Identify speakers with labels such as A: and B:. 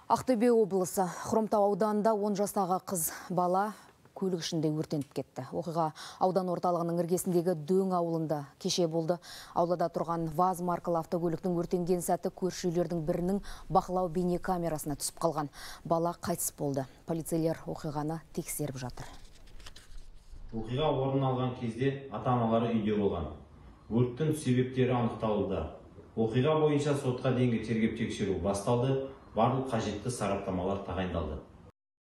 A: Ақтөбе облысы Хромтау ауданында 10 жастағы қыз бала көлік ішінде өртеніп кетті. Оқиға аудан орталығының іргесіндегі Дөң ауылында кеше болды. Аулада тұрған ВАЗ маркалы автокөліктің өртенген сәті көрші үйлердің бірінің бақылау бейне камерасына түсіп қалған. Бала қайтыс болды. Полицейлер оқиғаны тексеріп жатыр.
B: Оқиға орын алған кезде ата-аналары үйде болған. Өрттің себептері анықталуда. Оқиға бойынша сотқа дейінгі тергеп тексеру басталды. Барлық қажетті сараптамалар тағайындалды.